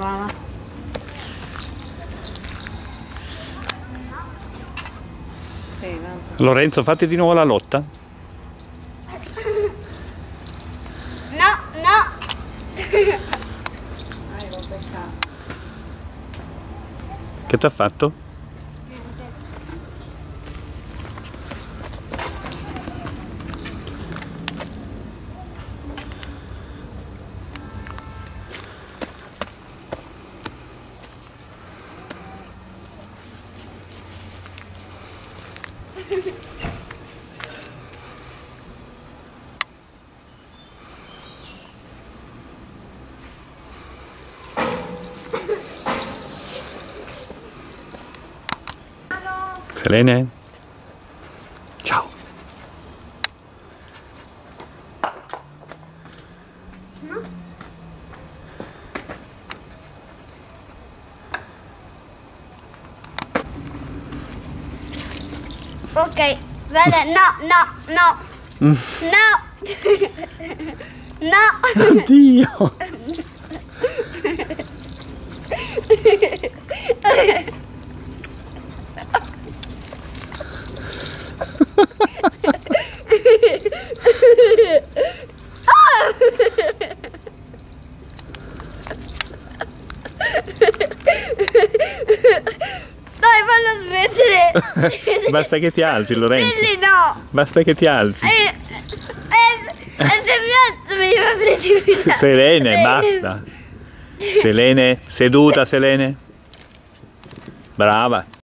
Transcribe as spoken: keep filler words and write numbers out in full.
mamma. Sì, no. Lorenzo, fate di nuovo la lotta. No, no. Che ti ha fatto? Selene? Ciao. Ok, vede, no, no, no. No. No. Oddio! Dai, fallo smettere. Basta che ti alzi, Lorenzo. Sì, no. Basta che ti alzi. Eh, eh, eh, se mi alzo mi fa precipitare. Selene, basta. Selene, seduta, Selene. Brava.